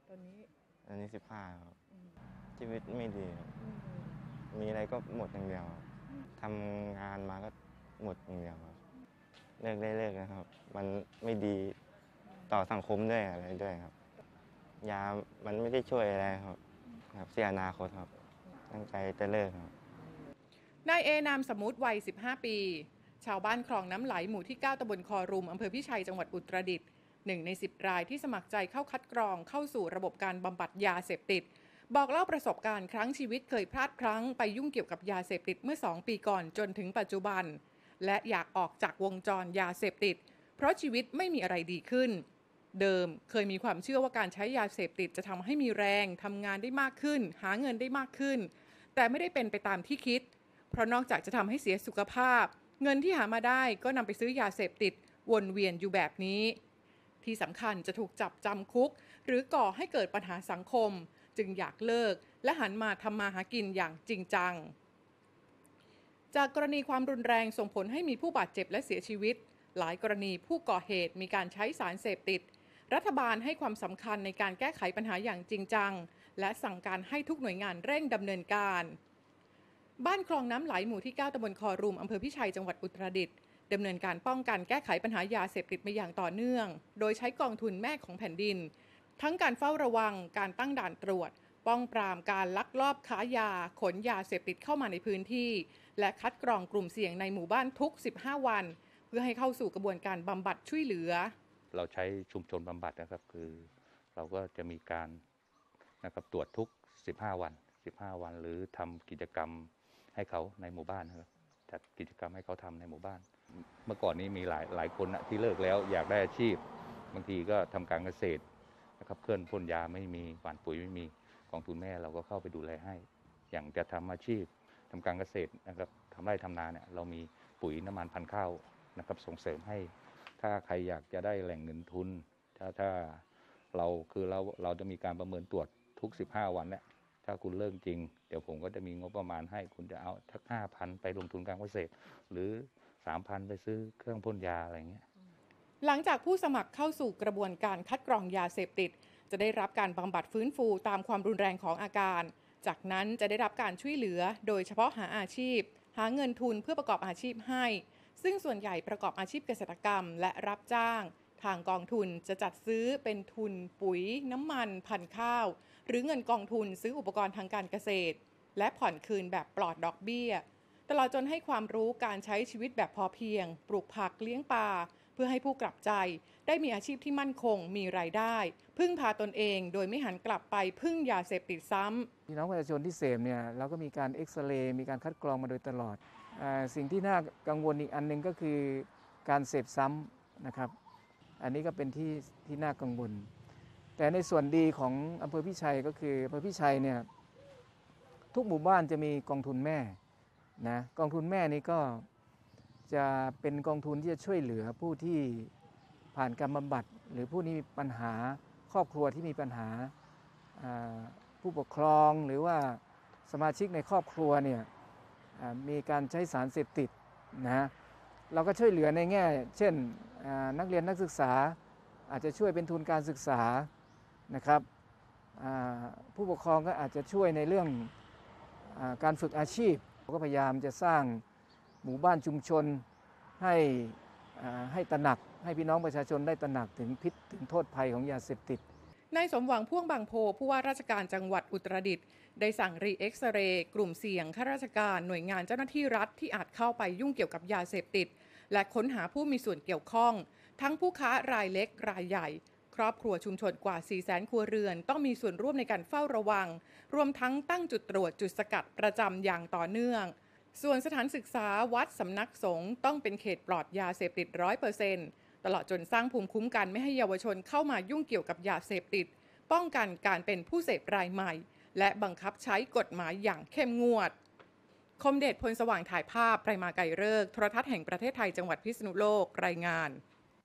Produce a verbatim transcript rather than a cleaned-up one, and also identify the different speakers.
Speaker 1: ตอนนี้
Speaker 2: อันนี้สิบห้าครับ
Speaker 1: อืม
Speaker 2: ชีวิตไม่ดีครับ
Speaker 1: อืม
Speaker 2: มีอะไรก็หมดอย่างเดียวครับทำงานมาก็หมดอย่างเดียวครับเลิกได้เลิกนะครับมันไม่ดีต่อสังคมด้วยอะไรด้วยครับยามันไม่ได้ช่วยอะไรครับครับเสียอนาคตครับตั้งใจจะเลิกครับ
Speaker 3: นายเอนามสมมุติวัยสิบห้าปีชาวบ้านคลองน้ำไหลหมู่ที่เก้าตำบลคอรุมอำเภอพิชัยจังหวัดอุตรดิตถ์หนึ่งในสิบรายที่สมัครใจเข้าคัดกรองเข้าสู่ระบบการบำบัดยาเสพติดบอกเล่าประสบการณ์ครั้งชีวิตเคยพลาดพลั้งไปยุ่งเกี่ยวกับยาเสพติดเมื่อสองปีก่อนจนถึงปัจจุบันและอยากออกจากวงจรยาเสพติดเพราะชีวิตไม่มีอะไรดีขึ้นเดิมเคยมีความเชื่อว่าการใช้ยาเสพติดจะทำให้มีแรงทำงานได้มากขึ้นหาเงินได้มากขึ้นแต่ไม่ได้เป็นไปตามที่คิดเพราะนอกจากจะทำให้เสียสุขภาพเงินที่หามาได้ก็นำไปซื้อยาเสพติดวนเวียนอยู่แบบนี้ที่สำคัญจะถูกจับจำคุกหรือก่อให้เกิดปัญหาสังคมจึงอยากเลิกและหันมาทำมาหากินอย่างจริงจังจากกรณีความรุนแรงส่งผลให้มีผู้บาดเจ็บและเสียชีวิตหลายกรณีผู้ก่อเหตุมีการใช้สารเสพติดรัฐบาลให้ความสำคัญในการแก้ไขปัญหาอย่างจริงจังและสั่งการให้ทุกหน่วยงานเร่งดำเนินการบ้านคลองน้ำไหลหมู่ที่เก้าตำบลคอรุมอำเภอพิชัยจังหวัดอุตรดิตถ์ดำเนินการป้องกันแก้ไขปัญหายาเสพติดมาอย่างต่อเนื่องโดยใช้กองทุนแม่ของแผ่นดินทั้งการเฝ้าระวังการตั้งด่านตรวจป้องปรามการลักลอบค้ายาขนยาเสพติดเข้ามาในพื้นที่และคัดกรองกลุ่มเสี่ยงในหมู่บ้านทุกสิบห้าวันเพื่อให้เข้าสู่กระบวนการบำบัดช่วยเหลือ
Speaker 4: เราใช้ชุมชนบำบัดนะครับคือเราก็จะมีการนะครับตรวจทุกสิบห้าวันสิบห้าวันหรือทำกิจกรรมให้เขาในหมู่บ้านนะครับจัดกิจกรรมให้เขาทำในหมู่บ้านเมื่อก่อนนี้มีหลายหลายคนนะที่เลิกแล้วอยากได้อาชีพบางทีก็ทำการเกษตรนะครับเคลื่อนพ่นยาไม่มีหว่านปุ๋ยไม่มีกองทุนแม่เราก็เข้าไปดูแลให้อย่างจะทำอาชีพทำการเกษตรนะครับทำไร่ทำนาเนี่ยเรามีปุ๋ยน้ำมันพันธุ์ข้าวนะครับส่งเสริมให้ถ้าใครอยากจะได้แหล่งเงินทุนถ้าถ้าเราคือเราเราจะมีการประเมินตรวจทุกสิบห้าวันเนี่ยถ้าคุณเลิกจริงเดี๋ยวผมก็จะมีงบประมาณให้คุณจะเอาทักห้าพันไปลงทุนการเกษตรหรือสามพันไปซื้อเครื่องพ่นยาอะไรเงี้ย
Speaker 3: หลังจากผู้สมัครเข้าสู่กระบวนการคัดกรองยาเสพติดจะได้รับการบำบัดฟื้นฟูตามความรุนแรงของอาการจากนั้นจะได้รับการช่วยเหลือโดยเฉพาะหาอาชีพหาเงินทุนเพื่อประกอบอาชีพให้ซึ่งส่วนใหญ่ประกอบอาชีพเกษตรกรรมและรับจ้างทางกองทุนจะจัดซื้อเป็นทุนปุ๋ยน้ำมันพันธุ์ข้าวหรือเงินกองทุนซื้ออุปกรณ์ทางการเกษตรและผ่อนคืนแบบปลอดดอกเบี้ยตลอดจนให้ความรู้การใช้ชีวิตแบบพอเพียงปลูกผักเลี้ยงปลาเพื่อให้ผู้กลับใจได้มีอาชีพที่มั่นคงมีรายได้พึ่งพาตนเองโดยไม่หันกลับไปพึ่งยาเสพติดซ้ำ
Speaker 1: พี่น้องประชาชนที่เสพเนี่ยเราก็มีการเอ็กซเรย์มีการคัดกรองมาโดยตลอดอสิ่งที่น่ากังวลอีกอันนึงก็คือการเสพซ้ำนะครับอันนี้ก็เป็นที่ที่น่ากังวลแต่ในส่วนดีของอำเภอพิชัยก็คืออำเภอพิชัยเนี่ยทุกหมู่บ้านจะมีกองทุนแม่นะกองทุนแม่นี้ก็จะเป็นกองทุนที่จะช่วยเหลือผู้ที่ผ่านการบำบัดหรือผู้ที่มีปัญหาครอบครัวที่มีปัญหาผู้ปกครองหรือว่าสมาชิกในครอบครัวเนี่ยมีการใช้สารเสพติดนะเราก็ช่วยเหลือในแง่เช่นนักเรียนนักศึกษาอาจจะช่วยเป็นทุนการศึกษานะครับผู้ปกครองก็อาจจะช่วยในเรื่องการฝึกอาชีพก็พยายามจะสร้างหมู่บ้านชุมชนให้ให้ตระหนักให้พี่น้องประชาชนได้ตระหนักถึงพิษถึงโทษภัยของยาเสพติด
Speaker 3: นายสมหวังพ่วงบางโพผู้ว่าราชการจังหวัดอุตรดิตถ์ได้สั่งรีเอ็กซเรย์กลุ่มเสี่ยงข้าราชการหน่วยงานเจ้าหน้าที่รัฐที่อาจเข้าไปยุ่งเกี่ยวกับยาเสพติดและค้นหาผู้มีส่วนเกี่ยวข้องทั้งผู้ค้ารายเล็กรายใหญ่ครอบครัวชุมชนกว่า สี่แสน ครัวเรือนต้องมีส่วนร่วมในการเฝ้าระวังรวมทั้งตั้งจุดตรวจจุดสกัดประจำอย่างต่อเนื่องส่วนสถานศึกษาวัดสำนักสงฆ์ต้องเป็นเขตปลอดยาเสพติด ร้อยเปอร์เซ็นต์ ตลอดจนสร้างภูมิคุ้มกันไม่ให้เยาวชนเข้ามายุ่งเกี่ยวกับยาเสพติดป้องกันการเป็นผู้เสพรายใหม่และบังคับใช้กฎหมายอย่างเข้มงวดคมเดช พลสว่างถ่ายภาพ ไรมาไกรฤกษ์โทรทัศน์แห่งประเทศไทยจังหวัดพิษณุโลกรายงาน